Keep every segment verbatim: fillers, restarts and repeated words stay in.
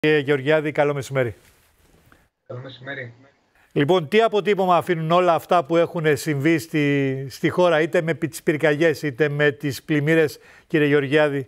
Κύριε Γεωργιάδη, καλό μεσημέρι. Καλό μεσημέρι. Λοιπόν, τι αποτύπωμα αφήνουν όλα αυτά που έχουν συμβεί στη, στη χώρα, είτε με τις πυρκαγιές, είτε με τις πλημμύρες, κύριε Γεωργιάδη?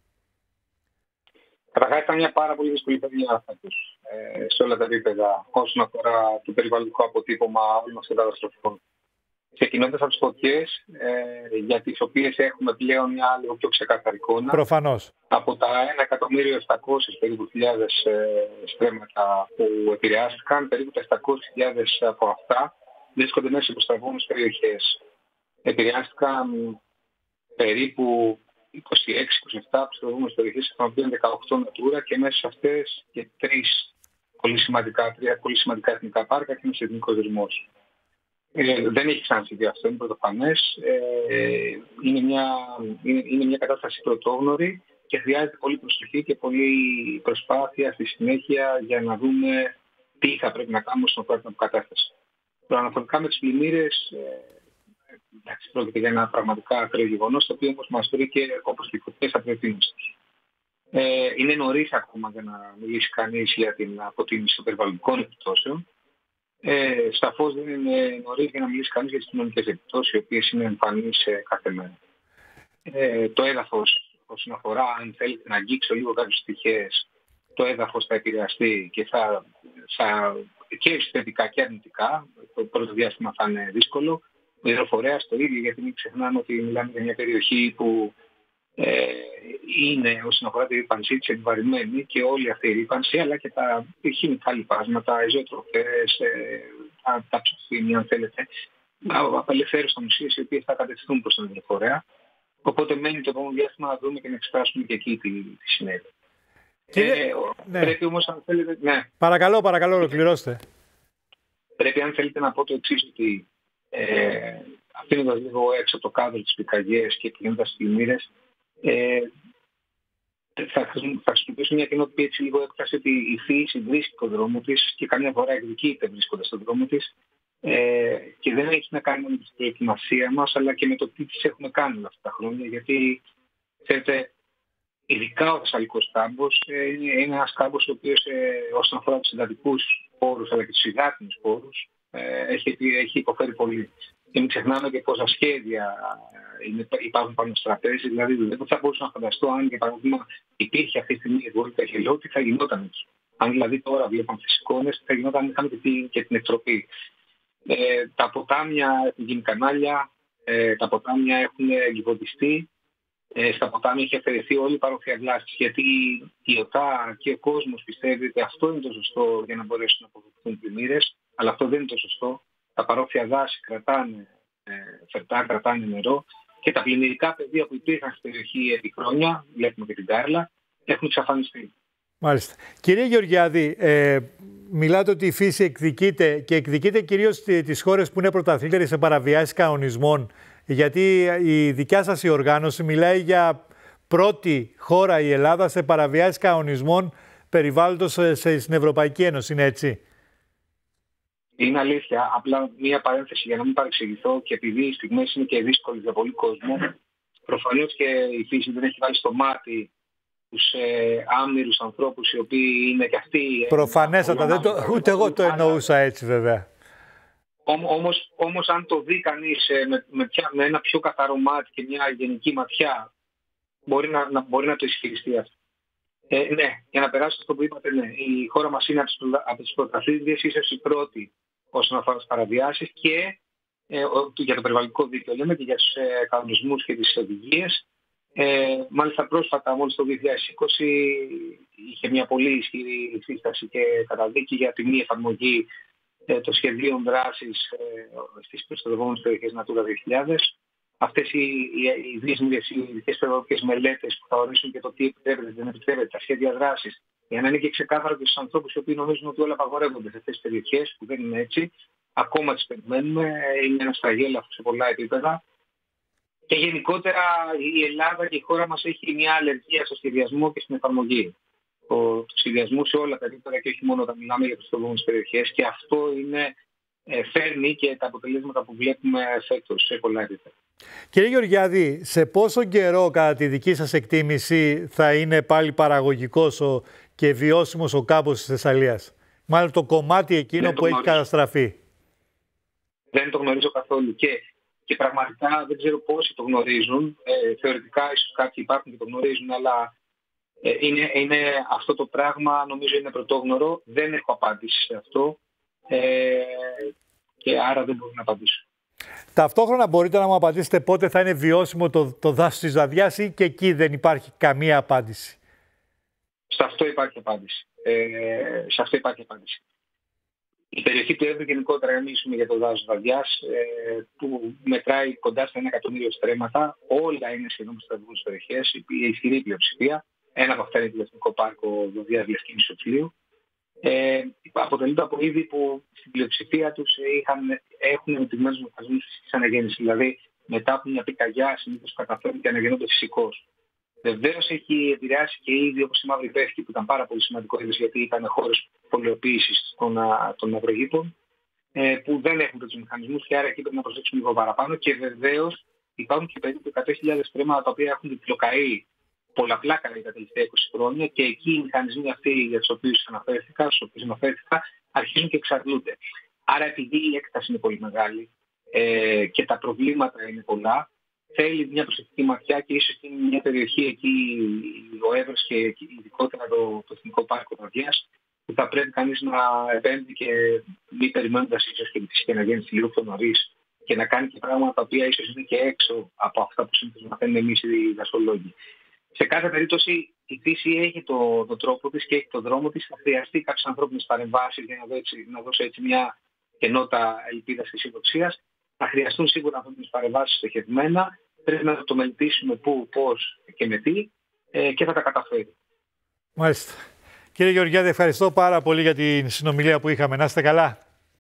Καταρχάς, ήταν μια πάρα πολύ δύσκολη παιδιά φέτος, ε, σε όλα τα επίπεδα, όσον αφορά το περιβαλλοντικό αποτύπωμα όλων αυτών των καταστροφών. Ξεκινώντας από τις φωτιές, ε, για τις οποίες έχουμε πλέον μια λίγο πιο ξεκάθαρη εικόνα. Προφανώς. Από τα ένα εκατομμύριο επτακόσιες περίπου χιλιάδες ε, στρέμματα που επηρεάστηκαν, περίπου τα επτακόσιες χιλιάδες από αυτά βρίσκονται μέσα σε προστατευόμενες περιοχές. Επηρεάστηκαν περίπου είκοσι έξι είκοσι επτά προστατευόμενες περιοχές, από τις οποίες δεκαοκτώ Natura, και μέσα σε αυτές και τρεις πολύ σημαντικά, τρία πολύ σημαντικά εθνικά πάρκα και ένας εθνικός δεσμός. Ε, δεν έχει ξανασυμβεί αυτό, είναι πρωτοφανές. Ε, είναι, μια, είναι, είναι μια κατάσταση πρωτόγνωρη και χρειάζεται πολύ προσοχή και πολύ προσπάθεια στη συνέχεια για να δούμε τι θα πρέπει να κάνουμε στον αφορά την αποκατάσταση. Αναφορικά με τις πλημμύρες, ε, εντάξει, πρόκειται για ένα πραγματικά ακραίο γεγονός, το οποίο όμως μας βρήκε όπως και οι φωτιές απροετοίμαστος. Ε, είναι νωρίς ακόμα για να μιλήσει κανείς για την αποτίμηση των περιβαλλοντικών επιπτώσεων. Ε, Σαφώς δεν είναι νωρίς για να μιλήσει κανείς για τις κοινωνικές επιπτώσεις, οι οποίες είναι εμφανείς κάθε μέρα. Ε, το έδαφος, όσον αφορά, αν θέλετε να αγγίξω λίγο κάποιες στοιχείες, το έδαφος θα επηρεαστεί και θα, θα και θετικά και αρνητικά. Το πρώτο διάστημα θα είναι δύσκολο. Ο υδροφορέας το ίδιο, γιατί μην ξεχνάμε ότι μιλάμε για μια περιοχή που ε, είναι, όσον αφορά τη ρύπανσή της, επιβαρημένη, και όλη αυτή η ρύπανση, αλλά και τα χημικά λιπάσματα, οι ζωοτροφές, ε, τα, τα ψωφίμια, αν θέλετε, απελευθέρωσαν ουσίες οι οποίες θα κατευθυνθούν προς τον υδροφορέα. Οπότε μένει το επόμενο διάστημα να δούμε και να εξετάσουμε και εκεί τι, τι συνέβη. Κύριε... Ε, ναι. Πρέπει όμως, αν θέλετε... Ναι. Παρακαλώ, παρακαλώ, ολοκληρώστε. Πρέπει, αν θέλετε, να πω το εξής, ότι ε, αφήνοντας λίγο έξω το κάδρο της πυρκαγιές και πηγαίνοντας στις πλημμύρες, ε, θα, θα χρησιμοποιήσω μια κοινότητα έτσι λίγο έκφραση ότι η φύση βρίσκει τον δρόμο της και καμιά φορά εκδικείται βρίσκοντας τον δρόμο της, ε, και δεν έχει να κάνει με την προετοιμασία μας, αλλά και με το τι της έχουμε κάνει όλα αυτά τα χρόνια, γιατί ξέρετε, ειδικά ο Θεσσαλικός κάμπος ε, είναι, είναι ένας κάμπος ο οποίος ε, όσον αφορά τους εντατικούς πόρους αλλά και τους υδάτινους πόρους ε, έχει, έχει υποφέρει πολύ. Και μην ξεχνάμε και πόσα σχέδια είναι, υπάρχουν πάνω στο τραπέζι. Δηλαδή, δεν θα μπορούσα να φανταστώ αν, για παράδειγμα, υπήρχε αυτή τη στιγμή η Βόλτα Χελό, τι θα γινόταν εκεί. Αν δηλαδή τώρα βλέπαμε τις εικόνες, τι θα γινόταν αν είχαμε και, τη, και την εκτροπή. Ε, τα ποτάμια έχουν γίνει κανάλια, ε, τα ποτάμια έχουν εγκυβωτιστεί, ε, στα ποτάμια έχει αφαιρεθεί όλη η παρόχεια γλάστης. Γιατί η ΟΤΑ και ο κόσμος πιστεύει ότι αυτό είναι το σωστό για να μπορέσουν να αποφευχθούν πλημμύρες, αλλά αυτό δεν είναι το σωστό. Τα παρόφια δάση κρατάνε ε, φερτά, κρατάνε νερό, και τα πλημμυρικά πεδία που υπήρχαν στην περιοχή επί χρόνια, βλέπουμε και την Κάρλα, έχουν εξαφανιστεί. Μάλιστα. Κύριε Γεωργιάδη, ε, μιλάτε ότι η φύση εκδικείται, και εκδικείται κυρίως τις χώρες που είναι πρωταθλήτριες σε παραβιάσεις κανονισμών, γιατί η δικιά σας η οργάνωση μιλάει για πρώτη χώρα η Ελλάδα σε παραβιάσεις κανονισμών περιβάλλοντος στην Ευρωπαϊκή Ένωση, είναι έτσι? Είναι αλήθεια. Απλά μία παρένθεση για να μην παρεξηγηθώ, και επειδή οι στιγμές είναι και δύσκολες για πολύ κόσμο, προφανώς και η φύση δεν έχει βάλει στο μάτι τους ε, άμυρους ανθρώπους οι οποίοι είναι και αυτοί. Προφανέστατα. Δεν το, ούτε εγώ το εννοούσα έτσι, βέβαια. Όμως, όμως αν το δει κανείς ε, με, με, πια, με ένα πιο καθαρό μάτι και μια γενική ματιά, μπορεί να, να, μπορεί να το ισχυριστεί αυτό. Ε, ναι, για να περάσω αυτό που είπατε, ναι. Η χώρα μας είναι από τις πρωταθλήτριες, ίσως η πρώτη όσον αφορά τις παραβιάσεις, και ε, για το περιβαλλοντικό δίκαιο λέμε, και για τους ε, κανονισμούς και τις οδηγίες. Ε, μάλιστα πρόσφατα, μόλις το δύο χιλιάδες είκοσι, είχε μια πολύ ισχυρή σύσταση και καταδίκη για τη μη εφαρμογή ε, των σχεδίων δράσης ε, στις προστατευόμενες περιοχές Natura δύο χιλιάδες. Αυτές οι, οι, οι δύσμηρες, οι ειδικές περιβαλλοντικές μελέτες που θα ορίσουν και το τι επιτρέπεται, δεν επιτρέπεται, τα σχέδια δράσης, για να είναι και ξεκάθαρο και στους ανθρώπους οι οποίοι νομίζουν ότι όλα απαγορεύονται σε αυτές τις περιοχές, που δεν είναι έτσι. Ακόμα τις περιμένουμε, είναι ένα στραγγέλαφο σε πολλά επίπεδα. Και γενικότερα η Ελλάδα και η χώρα μας έχει μια αλλεργία στο σχεδιασμό και στην εφαρμογή. Το, το σχεδιασμό σε όλα τα επίπεδα, και όχι μόνο όταν μιλάμε για τις προηγούμενες περιοχές, και αυτό είναι, ε, φέρνει και τα αποτελέσματα που βλέπουμε φέτος σε πολλά επίπεδα. Κύριε Γεωργιάδη, σε πόσο καιρό κατά τη δική σας εκτίμηση θα είναι πάλι παραγωγικός ο και βιώσιμος ο κάμπος της Θεσσαλίας. Μάλλον το κομμάτι εκείνο δεν που έχει καταστραφεί. Δεν το γνωρίζω καθόλου και, και πραγματικά δεν ξέρω πόσοι το γνωρίζουν. Ε, θεωρητικά ίσως κάποιοι υπάρχουν και το γνωρίζουν, αλλά ε, είναι, είναι αυτό το πράγμα, νομίζω είναι πρωτόγνωρο. Δεν έχω απάντηση σε αυτό ε, και άρα δεν μπορώ να απαντήσω. Ταυτόχρονα μπορείτε να μου απαντήσετε πότε θα είναι βιώσιμο το, το δάσος της Δαδιάς ή και εκεί δεν υπάρχει καμία απάντηση? Σε αυτό υπάρχει απάντηση. Ε, σε αυτό υπάρχει απάντηση. Η περιοχή του Εύρου γενικότερα, να μιλήσουμε για το δάσος της Δαδιάς, ε, που μετράει κοντά στα ένα εκατομμύριο στρέμματα, όλα είναι σχεδόν προστατευόμενες περιοχές, η ισχυρή πλειοψηφία. Ένα από αυτά είναι το Εθνικό Πάρκο Δοδίας Λευκίνης Οφλίου. Ε, αποτελείται από είδη που στην πλειοψηφία τους είχαν, έχουν ανεπτυγμένους μηχανισμούς φυσικής αναγέννησης. Δηλαδή, μετά από μια πυρκαγιά, συνήθως καταφέρουν και αναγεννώνται φυσικώς. Βεβαίως έχει επηρεάσει και είδη όπως η μαύρη πεύκη, που ήταν πάρα πολύ σημαντικό είδος, γιατί ήταν χώρες πολιοποίησης των, των αυρογείτων, ε, που δεν έχουν τέτοιους μηχανισμούς και άρα εκεί πρέπει να προσέξουμε λίγο παραπάνω. Και βεβαίως υπάρχουν και περίπου εκατό χιλιάδες στρέμματα τα οποία έχουν διπλοκαεί πολλαπλά κατά τα τελευταία είκοσι χρόνια και εκεί οι μηχανισμοί αυτοί για τους οποίους αναφέρθηκα, στους οποίους αναφέρθηκα, αρχίζουν και εξαντλούνται. Άρα, επειδή η έκταση είναι πολύ μεγάλη ε, και τα προβλήματα είναι πολλά, θέλει μια προσεκτική ματιά και ίσως είναι μια περιοχή εκεί, ο Εύρος και ειδικότερα το, το Εθνικό Πάρκο Δαδιάς, που θα πρέπει κανείς να επέμβει και μη περιμένοντας ίσως και τη φυσική αναγέννηση λίγο πιο νωρίς και να κάνει και πράγματα τα οποία ίσως είναι και έξω από αυτά που συνήθως μαθαίνουμε εμείς οι δασολόγοι. Σε κάθε περίπτωση η φύση έχει το, το τρόπο της και έχει το δρόμο της. Θα χρειαστεί κάποιες ανθρώπινες παρεμβάσεις για να δώσει, να δώσει έτσι μια κενότητα ελπίδας και αισιοδοξίας. Θα χρειαστούν σίγουρα ανθρώπινες παρεμβάσεις στοχευμένα. Πρέπει να το μελετήσουμε πού, πώς και με τι ε, και θα τα καταφέρει. Μάλιστα. Κύριε Γεωργιάδη, ευχαριστώ πάρα πολύ για την συνομιλία που είχαμε. Να είστε καλά.